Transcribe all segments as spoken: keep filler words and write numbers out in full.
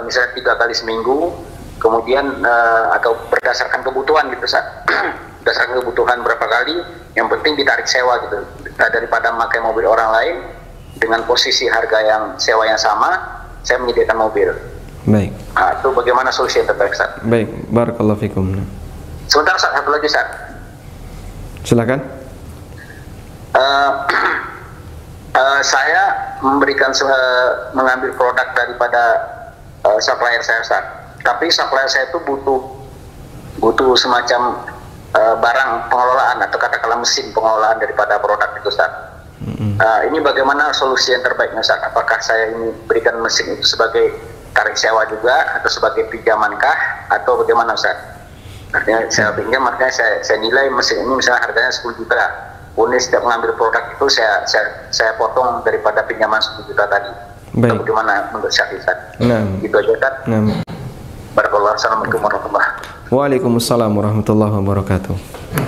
misalnya tiga kali seminggu, kemudian uh, atau berdasarkan kebutuhan gitu Ustaz. Berdasarkan kebutuhan berapa kali, yang penting ditarik sewa gitu. Nah, daripada memakai mobil orang lain dengan posisi harga yang sewa yang sama, saya menyediakan mobil. Baik. Nah, itu bagaimana solusi yang terbaik Ustaz? Baik, barakallahu fikum. Sebentar Ustaz, satu lagi Ustaz. Silakan. Uh, uh, saya memberikan uh, mengambil produk daripada uh, supplier saya Ustaz. Tapi supplier saya itu butuh butuh semacam uh, barang pengelolaan atau katakanlah mesin pengelolaan daripada produk itu Ustaz. Mm-hmm. Uh, ini bagaimana solusi yang terbaiknya Ustaz? Apakah saya ini berikan mesin itu sebagai tarik sewa juga atau sebagai pinjamankah atau bagaimana Ustaz? Artinya saya pinjam, makanya saya, saya nilai mesin ini misalnya harganya sepuluh juta. Kemudian setiap mengambil produk itu saya saya, saya potong daripada pinjaman sepuluh juta tadi. Baik. Atau bagaimana menurut saya Ustaz? Nah. Gitu aja Ustaz. Nah. Barakallahu. Assalamualaikum warahmatullahi wabarakatuh. Waalaikumsalam warahmatullahi wabarakatuh.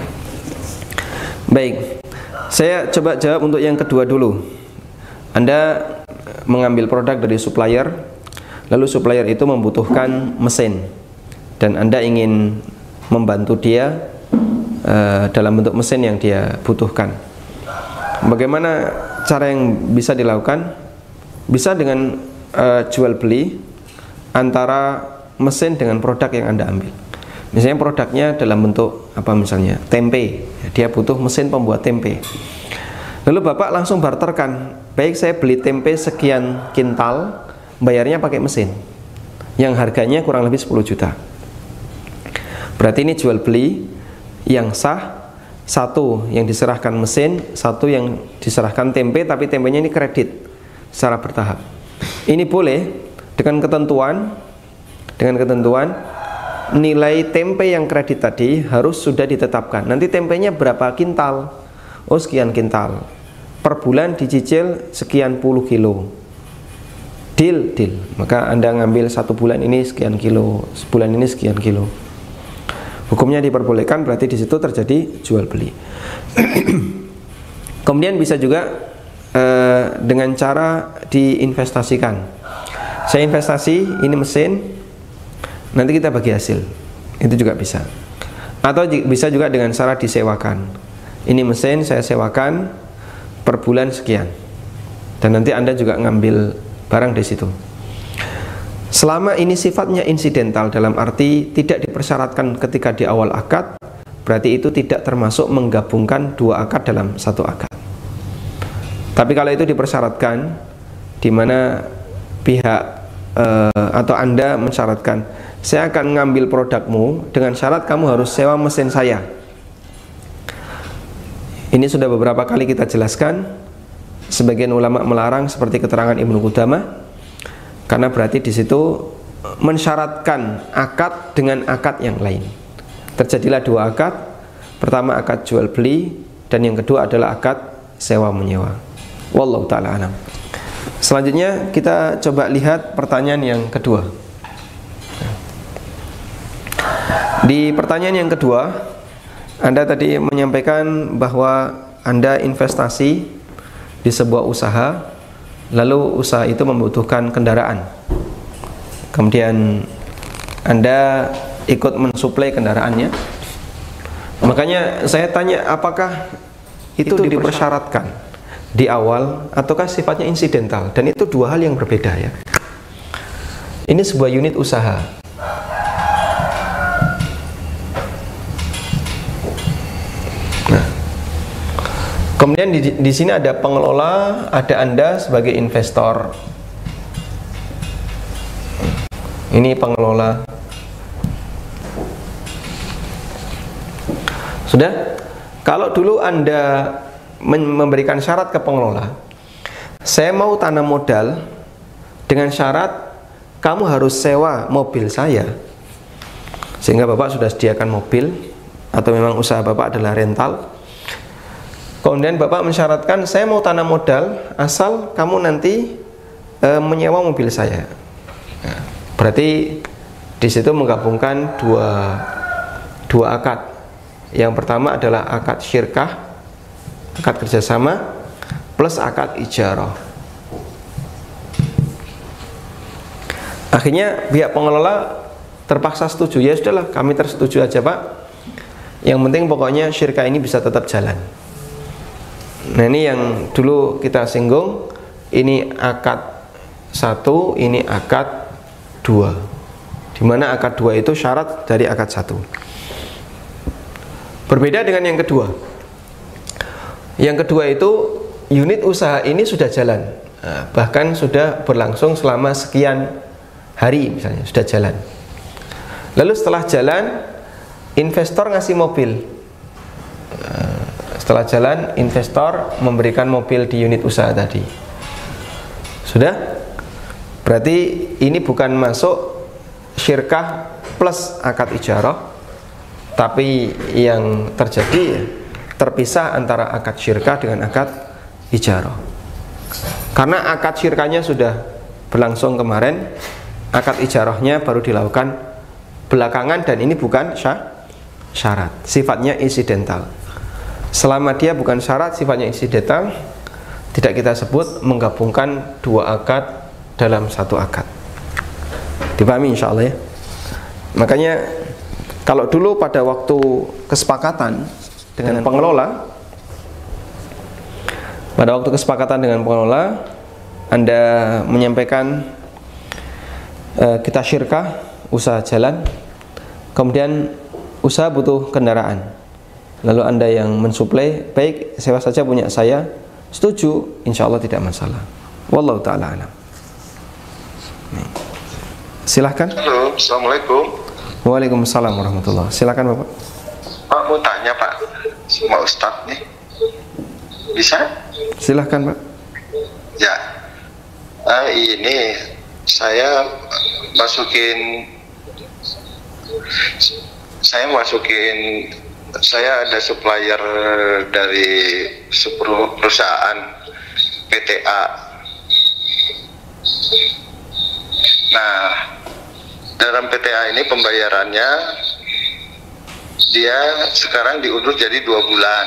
Baik, saya coba jawab untuk yang kedua dulu. Anda mengambil produk dari supplier, lalu supplier itu membutuhkan mesin, dan Anda ingin membantu dia uh, dalam bentuk mesin yang dia butuhkan. Bagaimana cara yang bisa dilakukan? Bisa dengan uh, jual beli antara mesin dengan produk yang Anda ambil. Misalnya produknya dalam bentuk apa, misalnya tempe, dia butuh mesin pembuat tempe. Lalu Bapak langsung barterkan, baik saya beli tempe sekian kintal, bayarnya pakai mesin yang harganya kurang lebih sepuluh juta. Berarti ini jual beli yang sah, satu yang diserahkan mesin, satu yang diserahkan tempe, tapi tempenya ini kredit secara bertahap. Ini boleh dengan ketentuan dengan ketentuan nilai tempe yang kredit tadi harus sudah ditetapkan. Nanti tempenya berapa kintal? Oh sekian kintal. Per bulan dicicil sekian puluh kilo. Deal, deal. Maka Anda ngambil satu bulan ini sekian kilo, sebulan ini sekian kilo. Hukumnya diperbolehkan, berarti di situ terjadi jual beli. Kemudian bisa juga eh, dengan cara diinvestasikan. Saya investasi, ini mesin, nanti kita bagi hasil. Itu juga bisa. Atau bisa juga dengan cara disewakan. Ini mesin saya sewakan per bulan sekian, dan nanti Anda juga ngambil barang di situ. Selama ini sifatnya insidental, dalam arti tidak dipersyaratkan ketika di awal akad, berarti itu tidak termasuk menggabungkan dua akad dalam satu akad. Tapi kalau itu dipersyaratkan, di mana pihak uh, atau Anda mensyaratkan, saya akan ngambil produkmu dengan syarat kamu harus sewa mesin saya. Ini sudah beberapa kali kita jelaskan. Sebagian ulama melarang seperti keterangan Ibnu Qudamah, karena berarti di situ mensyaratkan akad dengan akad yang lain. Terjadilah dua akad. Pertama akad jual beli, dan yang kedua adalah akad sewa menyewa. Wallahu ta'ala alam. Selanjutnya kita coba lihat pertanyaan yang kedua. Di pertanyaan yang kedua, Anda tadi menyampaikan bahwa Anda investasi di sebuah usaha, lalu usaha itu membutuhkan kendaraan. Kemudian Anda ikut mensuplai kendaraannya. Makanya saya tanya, apakah itu, itu dipersyaratkan di awal ataukah sifatnya insidental? Dan itu dua hal yang berbeda ya. Ini sebuah unit usaha. Kemudian di, di sini ada pengelola, ada Anda sebagai investor. Ini pengelola. Sudah? Kalau dulu Anda memberikan syarat ke pengelola, saya mau tanam modal dengan syarat kamu harus sewa mobil saya, sehingga Bapak sudah sediakan mobil, atau memang usaha Bapak adalah rental. Kemudian Bapak mensyaratkan, saya mau tanam modal asal kamu nanti e, menyewa mobil saya. Nah, berarti di situ menggabungkan dua dua akad. Yang pertama adalah akad syirkah, akad kerjasama, plus akad ijarah. Akhirnya pihak pengelola terpaksa setuju. Ya sudahlah, kami tersetuju aja Pak. Yang penting pokoknya syirkah ini bisa tetap jalan. Nah ini yang dulu kita singgung. Ini akad satu, ini akad dua. Dimana akad dua itu syarat dari akad satu. Berbeda dengan yang kedua. Yang kedua itu unit usaha ini sudah jalan, nah, bahkan sudah berlangsung selama sekian hari misalnya, sudah jalan. Lalu setelah jalan, investor ngasih mobil. Nah, setelah jalan, investor memberikan mobil di unit usaha tadi. Sudah? Berarti ini bukan masuk syirkah plus akad ijarah, tapi yang terjadi ya, terpisah antara akad syirkah dengan akad ijarah. Karena akad syirkahnya sudah berlangsung kemarin, akad ijarahnya baru dilakukan belakangan, dan ini bukan syarat, sifatnya insidental. Selama dia bukan syarat, sifatnya insidental, tidak kita sebut menggabungkan dua akad dalam satu akad. Dipahami insya Allah ya. Makanya kalau dulu pada waktu kesepakatan dengan pengelola, pada waktu kesepakatan dengan pengelola, Anda menyampaikan e, kita syirkah, usaha jalan, kemudian usaha butuh kendaraan, lalu Anda yang mensuplai, baik sewa saja punya saya, setuju, insya Allah tidak masalah. Wallahu ta'ala alam. Silahkan. Halo, assalamualaikum. Waalaikumsalam warahmatullahi. Silakan Bapak. Pak, mau tanya Pak, sama Ustadz nih, bisa? Silahkan Pak. Ya, ah, ini saya masukin, saya masukin, saya ada supplier dari sepuluh perusahaan P T A. Nah, dalam P T A ini pembayarannya dia sekarang diundur jadi dua bulan,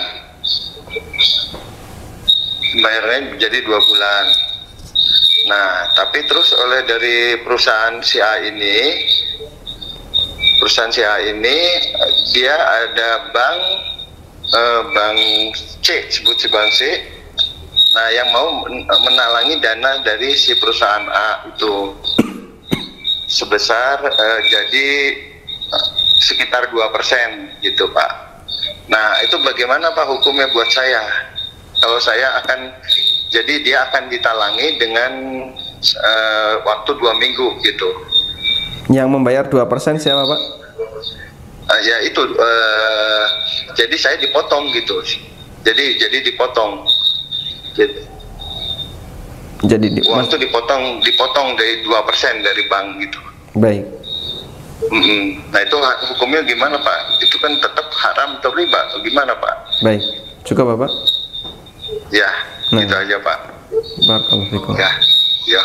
pembayarannya jadi dua bulan. Nah, tapi terus oleh dari perusahaan si A ini, perusahaan si A ini dia ada bank, eh, bank C, sebut si bank C. Nah, yang mau menalangi dana dari si perusahaan A itu sebesar uh, jadi uh, sekitar dua persen gitu Pak. Nah itu bagaimana Pak hukumnya buat saya? Kalau saya akan, jadi dia akan ditalangi dengan uh, waktu dua minggu gitu. Yang membayar dua persen siapa Pak? Uh, ya itu, uh, jadi saya dipotong gitu. Jadi jadi dipotong. Jadi, Jadi di, uang itu dipotong dipotong dari dua persen dari bank gitu. Baik. Mm-mm. Nah itu hukumnya gimana Pak? Itu kan tetap haram atau riba atau gimana Pak? Baik. Cukup Bapak? Ya, nah, gitu aja Pak. Barakallahu fikum. Ya, ya.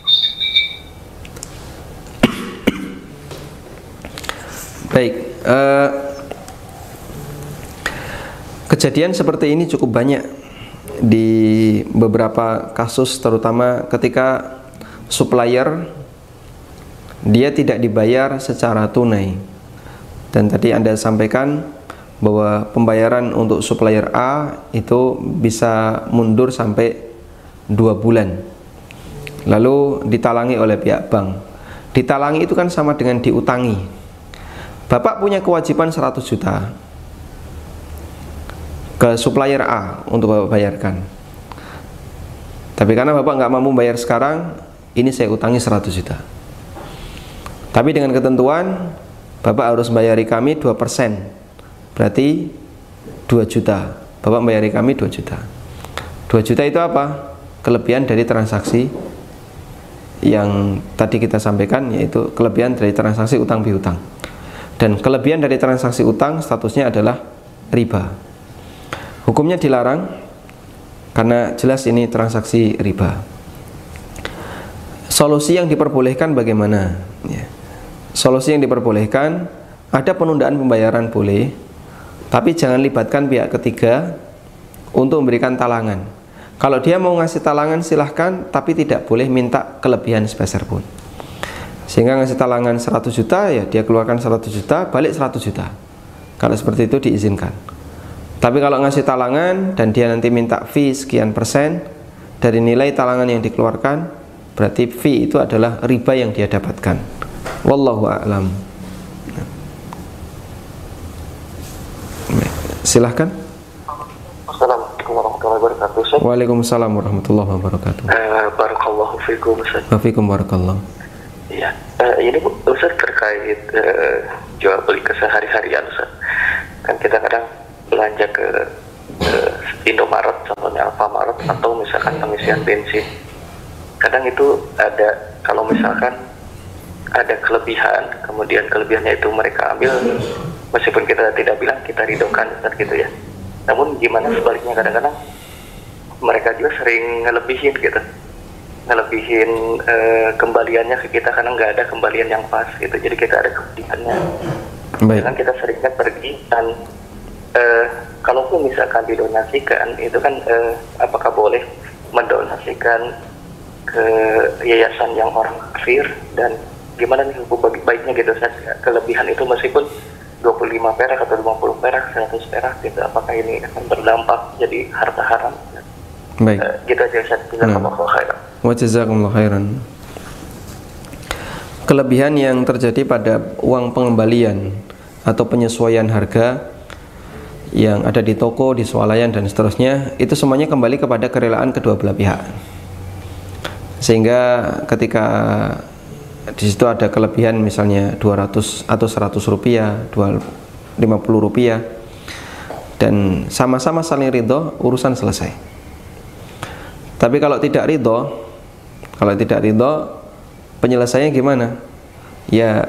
Baik. Uh, kejadian seperti ini cukup banyak di beberapa kasus, terutama ketika supplier dia tidak dibayar secara tunai. Dan tadi Anda sampaikan bahwa pembayaran untuk supplier A itu bisa mundur sampai dua bulan, lalu ditalangi oleh pihak bank. Ditalangi itu kan sama dengan diutangi. Bapak punya kewajiban seratus juta ke supplier A untuk Bapak bayarkan, tapi karena Bapak nggak mampu bayar sekarang, ini saya utangi seratus juta. Tapi dengan ketentuan Bapak harus bayari kami dua persen, berarti dua juta. Bapak bayari kami dua juta. dua juta itu apa? Kelebihan dari transaksi yang tadi kita sampaikan, yaitu kelebihan dari transaksi utang piutang. Dan kelebihan dari transaksi utang statusnya adalah riba. Hukumnya dilarang karena jelas ini transaksi riba. Solusi yang diperbolehkan bagaimana? Ya. Solusi yang diperbolehkan, ada penundaan pembayaran boleh, tapi jangan libatkan pihak ketiga untuk memberikan talangan. Kalau dia mau ngasih talangan silahkan, tapi tidak boleh minta kelebihan sepeser pun. Sehingga ngasih talangan seratus juta, ya dia keluarkan seratus juta, balik seratus juta. Kalau seperti itu diizinkan. Tapi kalau ngasih talangan dan dia nanti minta fee sekian persen dari nilai talangan yang dikeluarkan, berarti fee itu adalah riba yang dia dapatkan. Wallahu a'lam. Silahkan. Assalamualaikum warahmatullahi wabarakatuh. Ustaz. Waalaikumsalam warahmatullahi wabarakatuh. Eh, barakallahu fikum, Ustaz. Wafikum barakallah. Iya, eh, ini Bu, Ustaz terkait eh, jual beli kesehari-harian, Ustaz. Kan kita kadang belanja ke eh, Indomaret, contohnya Alfamaret, atau misalkan pengisian bensin. Kadang itu ada, kalau misalkan ada kelebihan, kemudian kelebihannya itu mereka ambil, meskipun kita tidak bilang kita ridokan, Ustaz, gitu ya. Namun gimana sebaliknya, kadang-kadang mereka juga sering ngelebihin gitu, ngelebihin e, kembaliannya ke kita karena nggak ada kembalian yang pas gitu. Jadi kita ada kelebihannya. Baik. Dengan kita seringnya pergi dan e, kalaupun misalkan didonasikan, itu kan e, apakah boleh mendonasikan ke yayasan yang orang kafir, dan gimana nih hukum baik-baiknya gitu, kelebihan itu meskipun dua puluh lima perak atau lima puluh perak, seratus perak gitu, apakah ini akan berdampak jadi harta haram? Baik. Uh, gitu aja, Ustaz. Jazakumullahu khairan. Wa jazakumullahu khairan. Kelebihan yang terjadi pada uang pengembalian atau penyesuaian harga yang ada di toko, di swalayan dan seterusnya, itu semuanya kembali kepada kerelaan kedua belah pihak. Sehingga ketika di situ ada kelebihan misalnya dua ratus atau seratus rupiah, dua ratus lima puluh rupiah, dan sama-sama saling ridho, urusan selesai. Tapi kalau tidak ridho, kalau tidak ridho, penyelesaiannya gimana? Ya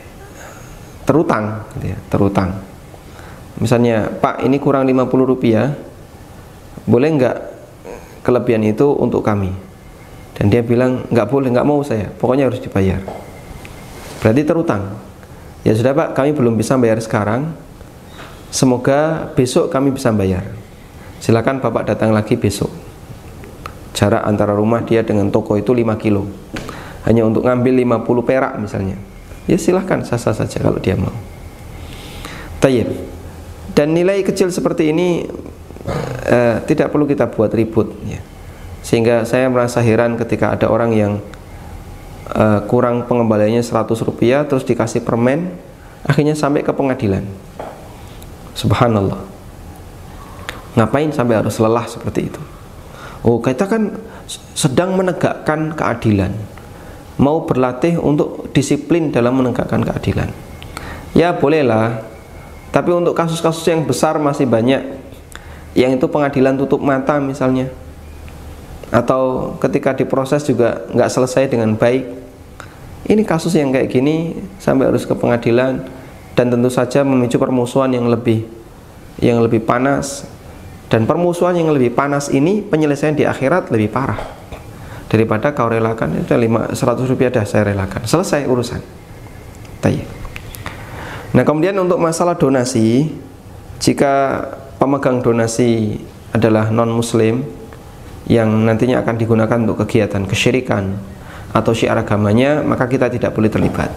terutang, gitu ya, terutang. Misalnya, Pak, ini kurang lima puluh rupiah, boleh nggak kelebihan itu untuk kami? Dan dia bilang, nggak boleh, nggak mau saya, pokoknya harus dibayar. Berarti terutang. Ya sudah Pak, kami belum bisa bayar sekarang, semoga besok kami bisa bayar. Silakan Bapak datang lagi besok. Jarak antara rumah dia dengan toko itu lima kilo, hanya untuk ngambil lima puluh perak misalnya. Ya silahkan, sah-sah saja kalau dia mau. Tayyib. Dan nilai kecil seperti ini uh, tidak perlu kita buat ribut, ya. Sehingga saya merasa heran ketika ada orang yang uh, kurang pengembaliannya seratus rupiah terus dikasih permen, akhirnya sampai ke pengadilan. Subhanallah. Ngapain sampai harus lelah seperti itu? Oh, kita kan sedang menegakkan keadilan, mau berlatih untuk disiplin dalam menegakkan keadilan. Ya bolehlah, tapi untuk kasus-kasus yang besar masih banyak yang itu pengadilan tutup mata misalnya, atau ketika diproses juga nggak selesai dengan baik. Ini kasus yang kayak gini sampai harus ke pengadilan, dan tentu saja memicu permusuhan yang lebih yang lebih panas. Dan permusuhan yang lebih panas ini penyelesaian di akhirat lebih parah daripada kau relakan itu lima seratus rupiah dah saya relakan, selesai urusan. Tayyib. Nah, kemudian untuk masalah donasi, jika pemegang donasi adalah non muslim yang nantinya akan digunakan untuk kegiatan kesyirikan atau syiar agamanya, maka kita tidak boleh terlibat.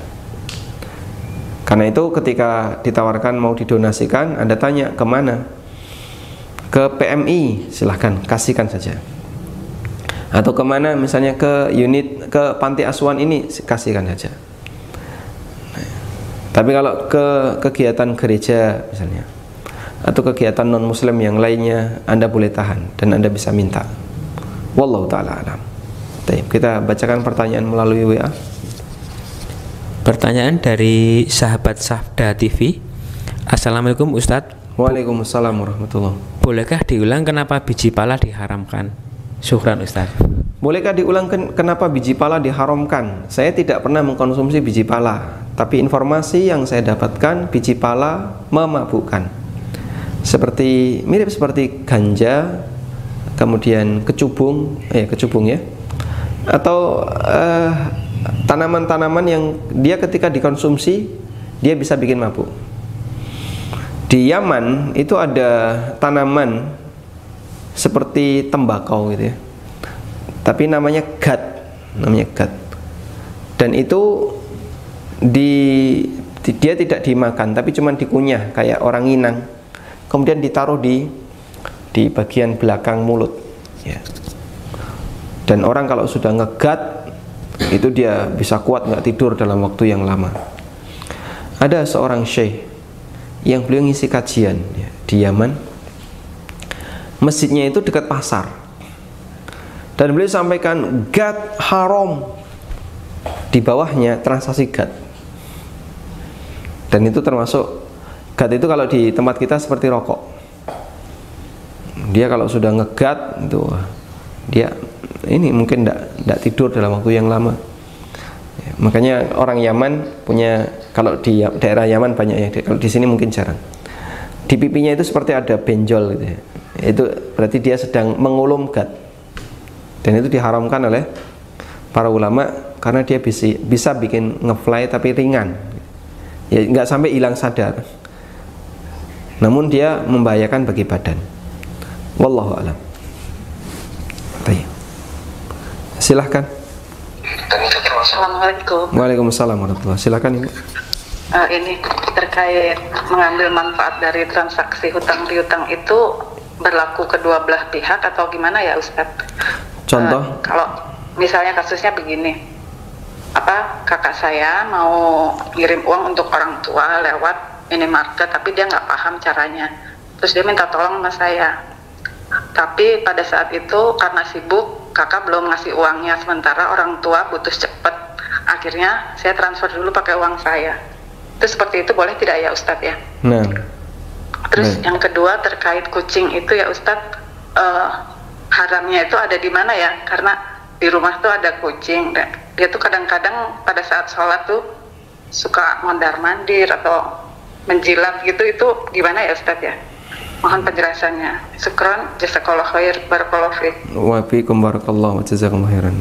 Karena itu ketika ditawarkan mau didonasikan, Anda tanya kemana? Ke P M I, silahkan kasihkan saja. Atau kemana, misalnya ke unit, ke panti asuhan ini, kasihkan saja. Nah, tapi kalau ke kegiatan gereja misalnya, atau kegiatan non muslim yang lainnya, Anda boleh tahan dan Anda bisa minta. Wallahu ta'ala alam. Kita bacakan pertanyaan melalui W A. Pertanyaan dari sahabat Sabda T V. Assalamualaikum Ustadz. Waalaikumsalam warahmatullahi wabarakatuh. Bolehkah diulang kenapa biji pala diharamkan? Syukran Ustaz. Bolehkah diulang ken kenapa biji pala diharamkan? Saya tidak pernah mengkonsumsi biji pala, tapi informasi yang saya dapatkan, biji pala memabukkan. Seperti mirip seperti ganja, kemudian kecubung, eh kecubung ya. Atau tanaman-tanaman uh, yang dia ketika dikonsumsi dia bisa bikin mabuk. Di Yaman itu ada tanaman seperti tembakau gitu ya, tapi namanya gad, namanya gad. Dan itu di, di dia tidak dimakan tapi cuma dikunyah kayak orang nginang, kemudian ditaruh di di bagian belakang mulut ya. Dan orang kalau sudah ngegat itu dia bisa kuat nggak tidur dalam waktu yang lama. Ada seorang syekh yang beliau ngisi kajian ya, di Yaman. Masjidnya itu dekat pasar, dan beliau sampaikan gat haram, di bawahnya transaksi gat. Dan itu termasuk gat itu kalau di tempat kita seperti rokok. Dia kalau sudah ngegat itu dia ini mungkin tidak tidur dalam waktu yang lama ya, makanya orang Yaman punya, kalau di daerah Yaman banyak ya, kalau di sini mungkin jarang, di pipinya itu seperti ada benjol gitu ya. Itu berarti dia sedang mengulum gat, dan itu diharamkan oleh para ulama karena dia bisa, bisa bikin ngefly tapi ringan ya, nggak sampai hilang sadar, namun dia membahayakan bagi badan. Wallahu a'lam. Silahkan. Assalamualaikum. Waalaikumsalam warahmatullahi wabarakatuh. Silahkan Ibu. Uh, ini terkait mengambil manfaat dari transaksi hutang piutang itu berlaku kedua belah pihak atau gimana ya Ustadz? Contoh? Uh, kalau misalnya kasusnya begini, apa kakak saya mau ngirim uang untuk orang tua lewat minimarket, tapi dia nggak paham caranya, terus dia minta tolong sama saya. Tapi pada saat itu karena sibuk, kakak belum ngasih uangnya, sementara orang tua butuh cepet. Akhirnya saya transfer dulu pakai uang saya. Terus seperti itu boleh tidak ya Ustadz ya? Nah. Terus nah. yang kedua terkait kucing itu ya Ustadz, uh, haramnya itu ada di mana ya? Karena di rumah tuh ada kucing, dan dia tuh kadang-kadang pada saat sholat tuh suka mondar-mandir atau menjilat gitu, itu gimana ya Ustadz ya? Mohon penjelasannya. Syukran, jazakallahu khair, barakallahu fiik. Wa fiikum barakallahu wa jazakumullahu khairan.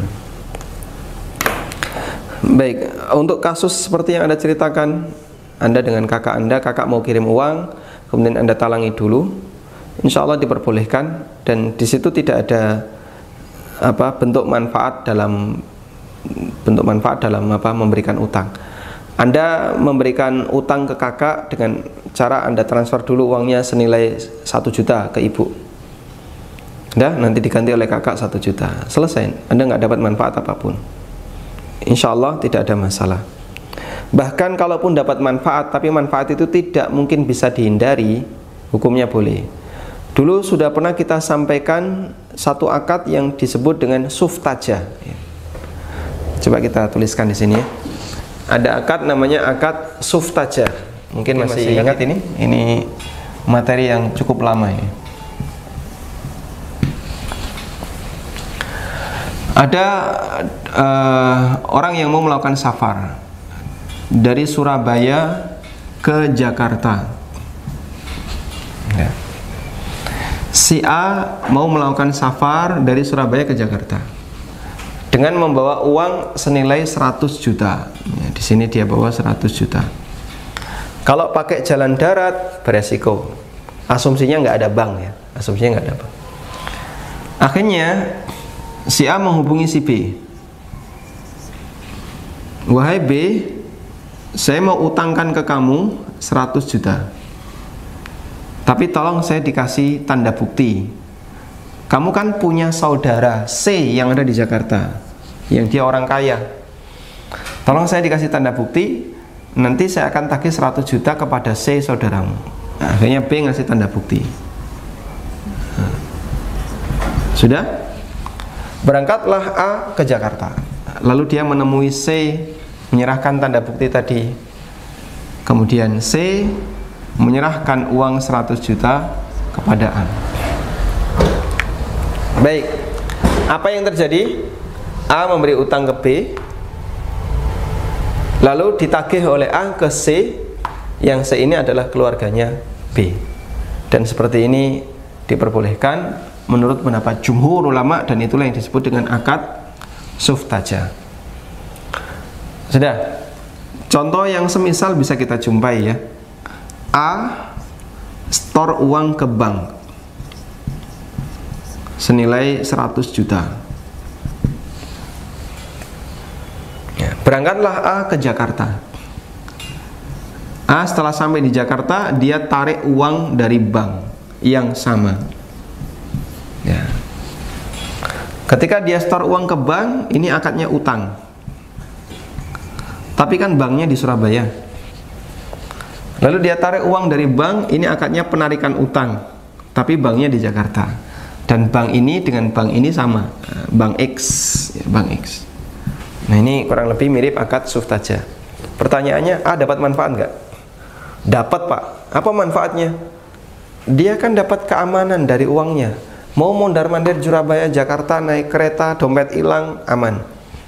Baik, untuk kasus seperti yang Anda ceritakan, Anda dengan kakak Anda, kakak mau kirim uang, kemudian Anda talangi dulu, insya Allah diperbolehkan, dan di situ tidak ada apa bentuk manfaat dalam bentuk manfaat dalam apa memberikan utang. Anda memberikan utang ke kakak dengan cara Anda transfer dulu uangnya senilai satu juta ke ibu. Dah, nanti diganti oleh kakak satu juta. Selesai, Anda nggak dapat manfaat apapun. Insya Allah tidak ada masalah. Bahkan kalaupun dapat manfaat, tapi manfaat itu tidak mungkin bisa dihindari, hukumnya boleh. Dulu sudah pernah kita sampaikan satu akad yang disebut dengan suftaja. Coba kita tuliskan di sini ya. Ada akad namanya akad suftaja. Mungkin, Mungkin masih, masih ingat ini? Ini materi yang cukup lama ya. Ada uh, orang yang mau melakukan safar dari Surabaya ke Jakarta. Ya. Si A mau melakukan safar dari Surabaya ke Jakarta dengan membawa uang senilai seratus juta. Ya, di sini dia bawa seratus juta. Kalau pakai jalan darat beresiko. Asumsinya nggak ada bank ya. Asumsinya nggak ada bank. Akhirnya si A menghubungi si B. Wahai B, saya mau utangkan ke kamu seratus juta. Tapi tolong saya dikasih tanda bukti. Kamu kan punya saudara C yang ada di Jakarta, yang dia orang kaya. Tolong saya dikasih tanda bukti, nanti saya akan tagih seratus juta kepada C saudaramu. Nah, akhirnya B ngasih tanda bukti. Nah. Sudah? Berangkatlah A ke Jakarta. Lalu dia menemui C, menyerahkan tanda bukti tadi. Kemudian C menyerahkan uang seratus juta kepada A. Baik, apa yang terjadi? A memberi utang ke B, lalu ditagih oleh A ke C, yang C ini adalah keluarganya B. Dan seperti ini diperbolehkan menurut pendapat jumhur ulama, dan itulah yang disebut dengan akad suftaja. Sudah. Contoh yang semisal bisa kita jumpai ya. A store uang ke bank senilai seratus juta. Ya, berangkatlah A ke Jakarta. A setelah sampai di Jakarta dia tarik uang dari bank yang sama. Ya. Ketika dia store uang ke bank, ini akadnya utang. Tapi kan banknya di Surabaya. Lalu dia tarik uang dari bank, ini akadnya penarikan utang. Tapi banknya di Jakarta. Dan bank ini dengan bank ini sama, bank X, ya, bank X. Nah ini kurang lebih mirip akad suftaja. Pertanyaannya, A dapat manfaat nggak? Dapat Pak. Apa manfaatnya? Dia kan dapat keamanan dari uangnya. Mau mondar-mandir Surabaya, Jakarta, naik kereta, dompet hilang, aman.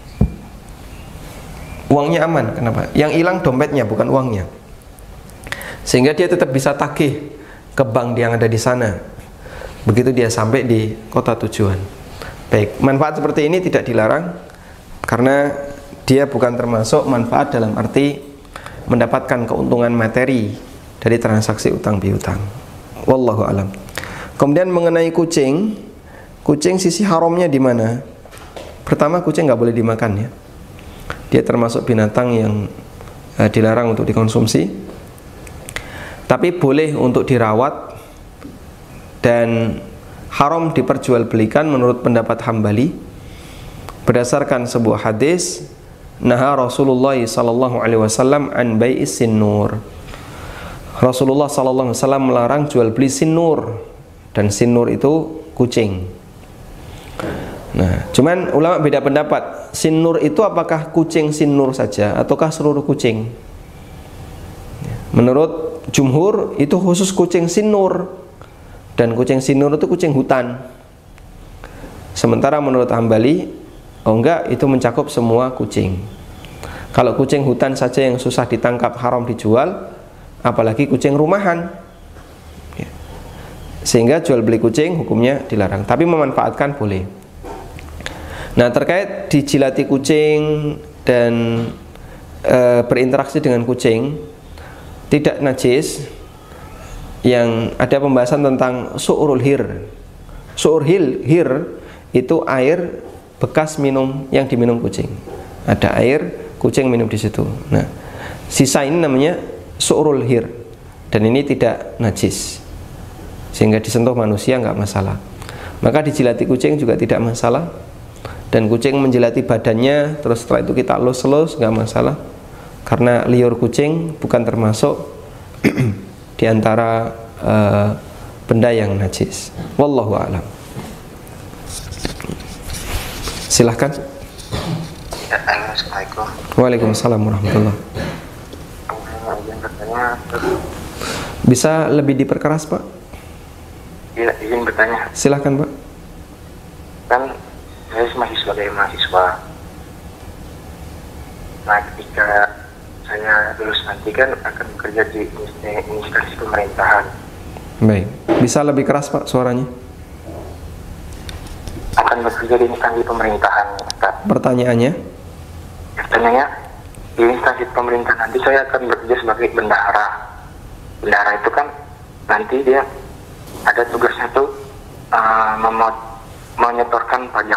Uangnya aman. Kenapa? Yang hilang dompetnya, bukan uangnya. Sehingga dia tetap bisa tagih ke bank yang ada di sana. Begitu dia sampai di kota tujuan. Baik, manfaat seperti ini tidak dilarang karena dia bukan termasuk manfaat dalam arti mendapatkan keuntungan materi dari transaksi utang piutang. Wallahu alam. Kemudian mengenai kucing, kucing sisi haramnya di mana? Pertama, kucing nggak boleh dimakan ya. Dia termasuk binatang yang eh, dilarang untuk dikonsumsi. Tapi boleh untuk dirawat dan haram diperjualbelikan menurut pendapat Hambali berdasarkan sebuah hadis. Naha Rasulullah sallallahu alaihi wasallam an bai'is sinnur. Rasulullah sallallahu alaihi wasallam melarang jual beli sinnur, dan sinnur itu kucing. Nah, cuman ulama beda pendapat. Sinnur itu apakah kucing sinnur saja ataukah seluruh kucing? Menurut jumhur itu khusus kucing sinnur, dan kucing sinnur itu kucing hutan. Sementara menurut Hambali, oh enggak, itu mencakup semua kucing. Kalau kucing hutan saja yang susah ditangkap haram dijual, apalagi kucing rumahan. Sehingga jual beli kucing hukumnya dilarang, tapi memanfaatkan boleh. Nah, terkait dijilati kucing dan e, berinteraksi dengan kucing tidak najis, yang ada pembahasan tentang su'urul hir. Su'ur hil, hir itu air bekas minum yang diminum kucing. Ada air, kucing minum di situ. Nah, sisa ini namanya su'urul hir, dan ini tidak najis, sehingga disentuh manusia nggak masalah. Maka dijilati kucing juga tidak masalah, dan kucing menjilati badannya terus setelah itu kita elus-elus nggak masalah, karena liur kucing bukan termasuk di antara uh, benda yang najis. Wallahu a'lam. Silahkan. Assalamualaikum. Waalaikumsalam warahmatullahi. Bisa lebih diperkeras Pak? Iya, izin bertanya. Silahkan Pak. Kan saya masih sebagai mahasiswa. Nah, ketika saya lulus nanti kan akan bekerja di instansi pemerintahan. Baik, bisa lebih keras Pak suaranya? Akan bekerja di instansi pemerintahan, Ustaz. Pertanyaannya? Pertanyaannya, di instansi pemerintahan nanti saya akan bekerja sebagai bendahara. Bendahara itu kan nanti dia ada tugasnya tuh uh, menyetorkan pajak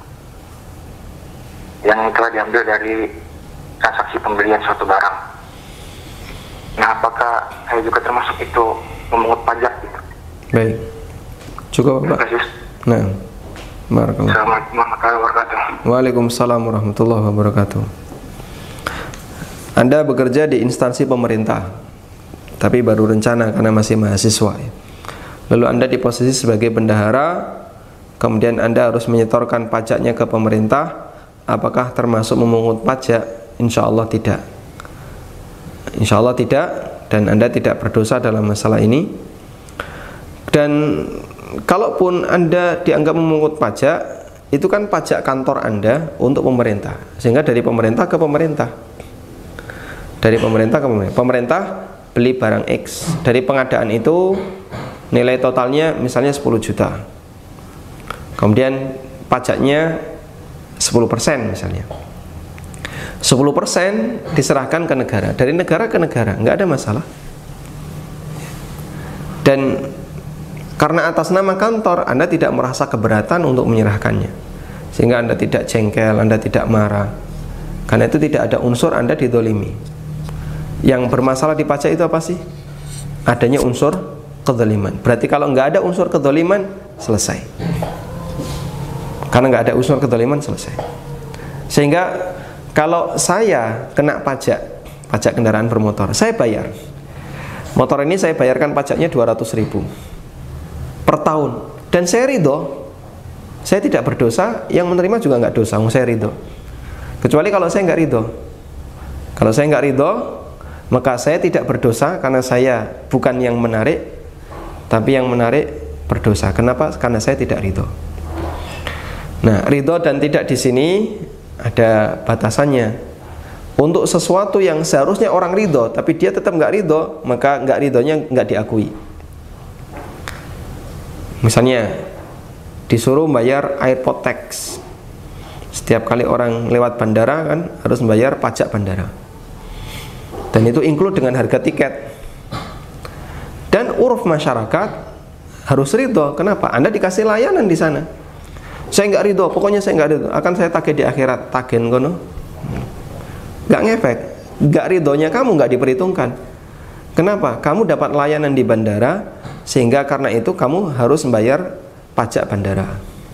yang telah diambil dari transaksi pembelian suatu barang. Nah, apakah saya juga termasuk itu memungut pajak gitu? Baik, cukup Pak. Nah, barakallah. Assalamualaikum warahmatullahi wabarakatuh. Waalaikumsalam warahmatullahi wabarakatuh. Anda bekerja di instansi pemerintah, tapi baru rencana karena masih mahasiswa. Lalu Anda di posisi sebagai bendahara, kemudian Anda harus menyetorkan pajaknya ke pemerintah. Apakah termasuk memungut pajak? Insya Allah tidak. Insya Allah tidak, dan Anda tidak berdosa dalam masalah ini. Dan kalaupun Anda dianggap memungut pajak, itu kan pajak kantor Anda untuk pemerintah, sehingga dari pemerintah ke pemerintah, dari pemerintah ke pemerintah. Pemerintah beli barang X, dari pengadaan itu nilai totalnya misalnya sepuluh juta, kemudian pajaknya sepuluh persen misalnya. sepuluh persen diserahkan ke negara, dari negara ke negara, nggak ada masalah. Dan karena atas nama kantor, Anda tidak merasa keberatan untuk menyerahkannya, sehingga Anda tidak jengkel, Anda tidak marah, karena itu tidak ada unsur Anda didolimi. Yang bermasalah di pajak itu apa sih? Adanya unsur kedzaliman. Berarti kalau nggak ada unsur kedzaliman, selesai. Karena nggak ada unsur kedzaliman, selesai. Sehingga kalau saya kena pajak, pajak kendaraan bermotor, saya bayar. Motor ini saya bayarkan pajaknya dua ratus ribu per tahun, dan saya ridho, saya tidak berdosa, yang menerima juga nggak dosa, saya ridho. Kecuali kalau saya nggak ridho. Kalau saya nggak ridho, maka saya tidak berdosa karena saya bukan yang menarik, tapi yang menarik berdosa. Kenapa? Karena saya tidak ridho. Nah, ridho dan tidak di sini ada batasannya. Untuk sesuatu yang seharusnya orang ridho, tapi dia tetap nggak ridho, maka nggak ridhonya nggak diakui. Misalnya disuruh bayar airport tax. Setiap kali orang lewat bandara kan harus membayar pajak bandara. Dan itu include dengan harga tiket. Dan uruf masyarakat harus ridho. Kenapa? Anda dikasih layanan di sana. Saya nggak ridho, pokoknya saya nggak ridho. Akan saya tagih di akhirat, tagen kono. Nggak ngefek. Nggak ridhonya kamu nggak diperhitungkan. Kenapa? Kamu dapat layanan di bandara, sehingga karena itu kamu harus membayar pajak bandara.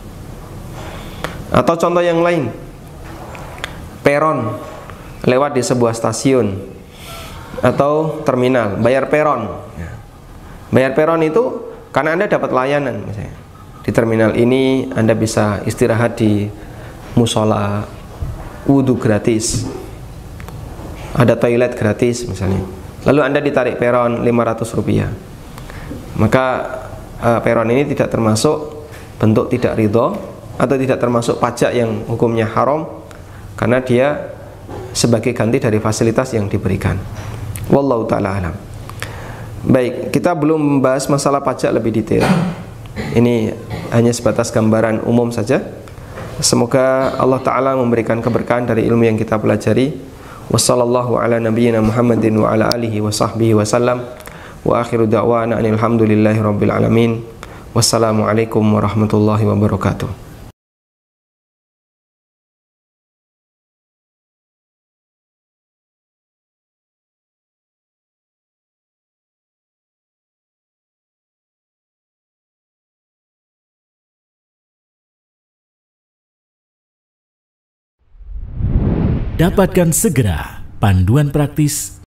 Atau contoh yang lain, peron lewat di sebuah stasiun atau terminal, bayar peron. Bayar peron itu karena Anda dapat layanan, misalnya di terminal ini Anda bisa istirahat di musola, wudhu gratis, ada toilet gratis misalnya. Lalu Anda ditarik peron lima ratus rupiah. Maka uh, peron ini tidak termasuk bentuk tidak ridho, atau tidak termasuk pajak yang hukumnya haram, karena dia sebagai ganti dari fasilitas yang diberikan. Wallahu ta'ala alam. Baik, kita belum membahas masalah pajak lebih detail. Ini hanya sebatas gambaran umum saja. Semoga Allah Ta'ala memberikan keberkahan dari ilmu yang kita pelajari. Wassallallahu ala nabiyyina Muhammadin wa ala alihi wa sahbihi wa sallam. Wa akhiru da'wana alhamdulillahi rabbil alamin. Wassalamualaikum warahmatullahi wabarakatuh. Dapatkan segera panduan praktis